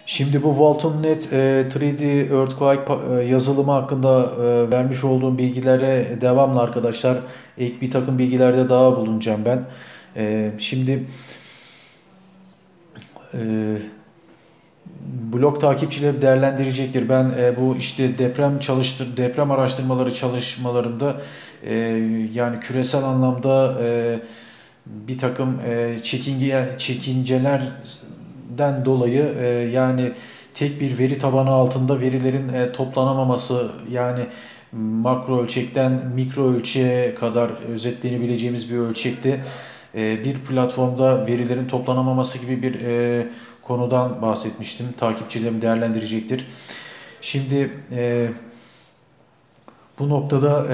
Şimdi bu Walton.NET 3D Earthquake yazılımı hakkında vermiş olduğum bilgilere devamlı arkadaşlar ek bir takım bilgilerde daha bulunacağım ben. Şimdi e, blog takipçileri değerlendirecektir. Ben bu işte deprem araştırmaları çalışmalarında yani küresel anlamda bir takım çekincelerden dolayı yani tek bir veri tabanı altında verilerin toplanamaması, yani makro ölçekten mikro ölçeğe kadar özetlenebileceğimiz bir ölçekte bir platformda verilerin toplanamaması gibi bir konudan bahsetmiştim. Takipçilerim değerlendirecektir. Şimdi bu noktada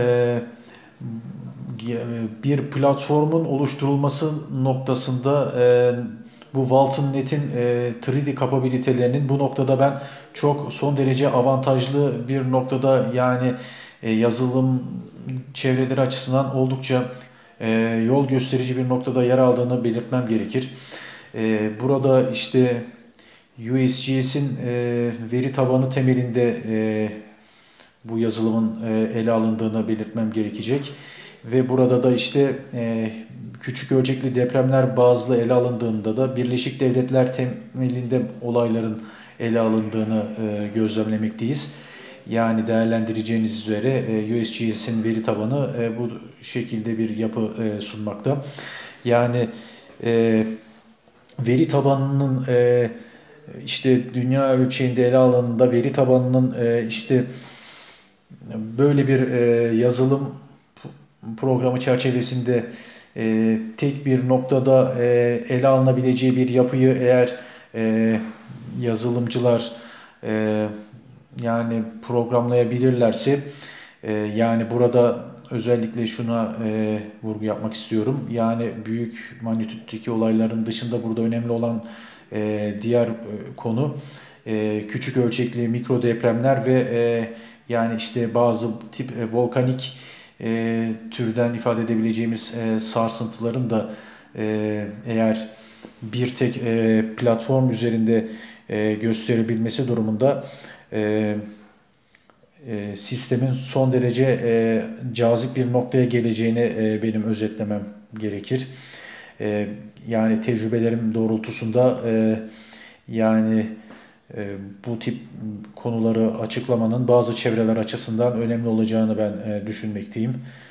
bir platformun oluşturulması noktasında bu Walton.NET'in 3D kapabilitelerinin bu noktada ben çok son derece avantajlı bir noktada, yani yazılım çevreleri açısından oldukça yol gösterici bir noktada yer aldığını belirtmem gerekir. Burada işte USGS'in veri tabanı temelinde bu yazılımın ele alındığını belirtmem gerekecek. Ve burada da işte küçük ölçekli depremler bazlı ele alındığında da Birleşik Devletler temelinde olayların ele alındığını gözlemlemekteyiz. Yani değerlendireceğiniz üzere USGS'in veri tabanı bu şekilde bir yapı sunmakta. Yani veri tabanının işte dünya ölçeğinde ele alındığında veri tabanının işte böyle bir yazılım programı çerçevesinde tek bir noktada ele alınabileceği bir yapıyı eğer yazılımcılar yani programlayabilirlerse, yani burada özellikle şuna vurgu yapmak istiyorum. Yani büyük magnitütteki olayların dışında burada önemli olan diğer konu küçük ölçekli mikro depremler ve yani işte bazı tip volkanik türden ifade edebileceğimiz sarsıntıların da eğer bir tek platform üzerinde gösterebilmesi durumunda sistemin son derece cazip bir noktaya geleceğini benim özetlemem gerekir. Yani tecrübelerim doğrultusunda yani bu tip konuları açıklamanın bazı çevreler açısından önemli olacağını ben düşünmekteyim.